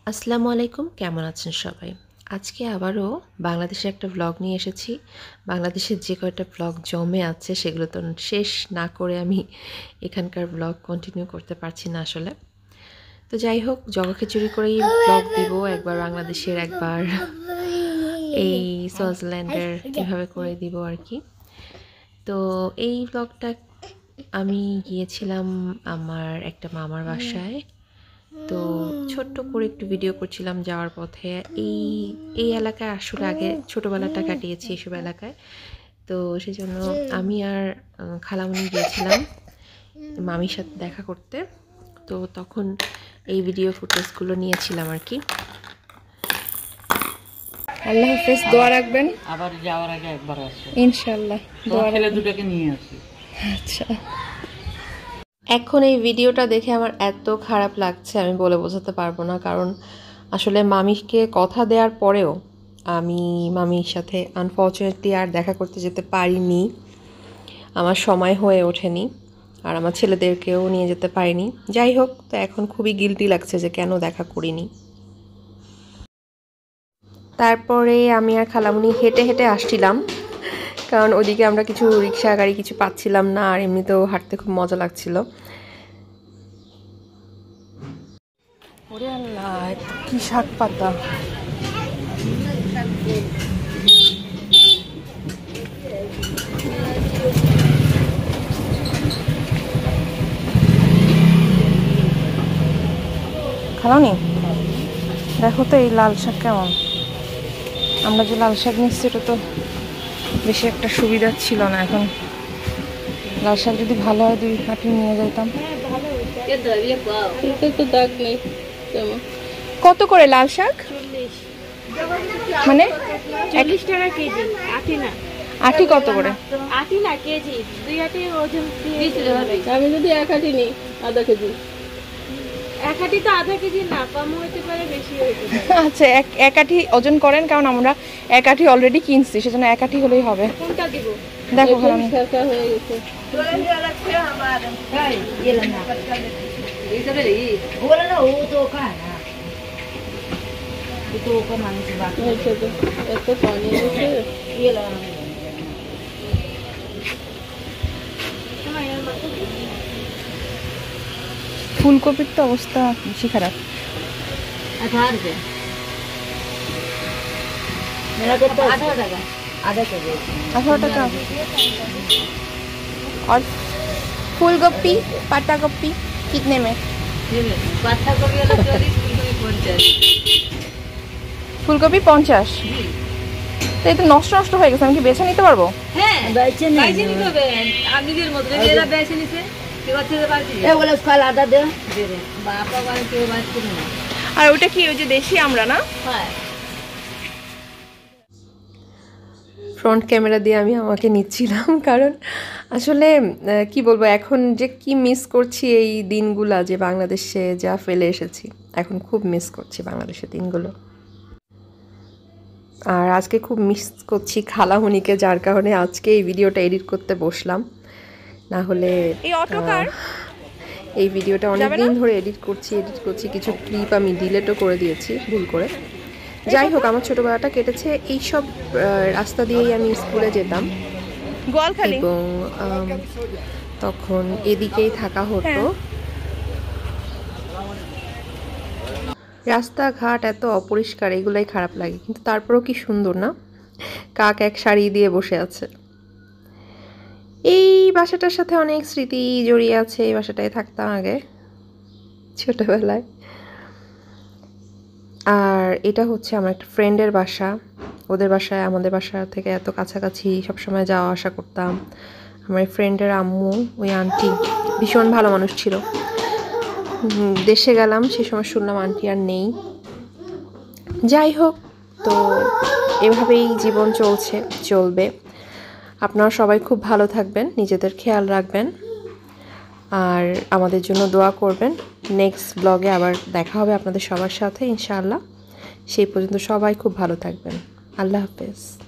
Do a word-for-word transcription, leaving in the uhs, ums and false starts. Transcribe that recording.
আসসালামু আলাইকুম, কেমন আছেন সবাই? আজকে আবারও বাংলাদেশের একটা ব্লগ নিয়ে এসেছি। বাংলাদেশের যে কয়টা ব্লগ জমে আছে সেগুলো তো শেষ না করে আমি এখানকার ব্লগ কন্টিনিউ করতে পারছি না আসলে। তো যাই হোক, জগা খিচুড়ি করেই ব্লগ দিব, একবার বাংলাদেশের, একবার এই সুইজারল্যান্ডের, এভাবে করে দিব আর কি। তো এই ব্লগটা আমি গিয়েছিলাম আমার একটা মামার বাসায়। তো ছোট্ট করে একটু ভিডিও করছিলাম যাওয়ার পথে। এই এই এলাকায় আসলে আগে ছোটোবেলাটা কাটিয়েছি এসব এলাকায়। তো সেই জন্য আমি আর খালামণি গিয়েছিলাম মামির সাথে দেখা করতে। তো তখন এই ভিডিও ফুটেজগুলো নিয়েছিলাম আর কি। আল্লাহ হাফেজ, দোয়া রাখবেন। আবার যাওয়ার আগে একবার আসো ইনশাআল্লাহ। দোয়া ছেলে দুটোকে নিয়ে আসি। আচ্ছা, এখন এই ভিডিওটা দেখে আমার এত খারাপ লাগছে আমি বলে বোঝাতে পারবো না। কারণ আসলে মামিকে কথা দেওয়ার পরেও আমি মামির সাথে আনফর্চুনেটলি আর দেখা করতে যেতে পারিনি, আমার সময় হয়ে ওঠেনি, আর আমার ছেলেদেরকেও নিয়ে যেতে পারিনি। যাই হোক, তো এখন খুবই গিল্টি লাগছে যে কেন দেখা করিনি। তারপরে আমি আর খালামুনি হেঁটে হেঁটে আসছিলাম, কারণ ওদিকে আমরা কিছু রিক্সা গাড়ি কিছু পাচ্ছিলাম না, আর এমনিতেও হাঁটতে খুব মজা লাগছিল। ওরে আল্লাহ, কি শাক পাতা! খালাওনি, দেখো তো এই লাল শাক কেমন। আমরা যে লাল শাক নিচ্ছি এটা তো বেশি একটা সুবিধা ছিল না। এখন লাল শাক যদি ভালো হয় দুই কাঠি নিয়ে যাইতাম। কত করে লাল শাক? মানে চল্লিশ টাকা কেজি। আটি না, আটি কত করে? আটি না কেজি, দুই আটি ওজন আমি যদি এক আটি নিই আধা কেজি, এক আটি তো আধা কেজি না, কম হইতে পারে বেশি হইতে পারে। আচ্ছা, এক এক আটি ওজন করেন, কারণ আমরা এক আটি অলরেডি কিনছি, সেজন্য এক আটি হলেই হবে। কোনটা দিব? দেখো আমি সরকার হয়ে গেছে। এত পানি ফুলকপির তো অবস্থা বেশি খারাপ। अठारह টাকা। और फूल गोभी पत्ता गोभी कितने में? ফুলকপি পঞ্চাশ। তো এটা নষ্ট নষ্ট হয়ে গেছে, আমি কি বেছে নিতে পারবো? হ্যাঁ, বেছে নিতে হবে নিজের মতো। এরা বেছে নিছে, কেউ আছে বাড়ি এ বলে স্কয়াল আদা দে দে বাবা বাড়ি কেউ বাড়ি না। আর ওটা কি ওই যে দেশি আমরা না? হ্যাঁ, ফ্রন্ট ক্যামেরা দিয়ে আমি আমাকে নিচ্ছিলাম, কারণ আসলে কি বলবো, এখন যে কি মিস করছি এই দিনগুলা, যে বাংলাদেশে যা ফেলে এসেছি, এখন খুব মিস করছি বাংলাদেশের দিনগুলো। আর আজকে খুব মিস করছি খালামণিকে, যার কারণে আজকে এই ভিডিওটা এডিট করতে বসলাম। না হলে এই অটোকার এই ভিডিওটা অনেক দিন ধরে এডিট করছি এডিট করছি কিছু ক্লিপ আমি ডিলিটও করে দিয়েছি ভুল করে। যাই হোক, আমার ছোটবেলাটা কেটেছে এইসব রাস্তা দিয়েই আমি স্কুলে যেতাম, এবং তখন এদিকেই থাকা হতো। রাস্তাঘাট এত অপরিষ্কার, এগুলাই খারাপ লাগে, কিন্তু তারপরেও কি সুন্দর না, কাক এক শাড়ি দিয়ে বসে আছে। এই বাসাটার সাথে অনেক স্মৃতি জড়িয়ে আছে, এই বাসাটায় থাকতাম আগে ছোটবেলায়। আর এটা হচ্ছে আমার একটা ফ্রেন্ডের বাসা, ওদের বাসায় আমাদের বাসা থেকে এত কাছাকাছি, সবসময় যাওয়া আসা করতাম। আমার ফ্রেন্ডের আম্মু, ওই আন্টি ভীষণ ভালো মানুষ ছিল। দেশে গেলাম, সে সময় শুনলাম আন্টি আর নেই। যাই হোক, তো এভাবেই জীবন চলছে, চলবে। আপনারা সবাই খুব ভালো থাকবেন, নিজেদের খেয়াল রাখবেন, আর আমাদের জন্য দোয়া করবেন। নেক্সট ব্লগে আবার দেখা হবে আপনাদের সবার সাথে ইনশাআল্লাহ। সেই পর্যন্ত সবাই খুব ভালো থাকবেন। আল্লাহ হাফেজ।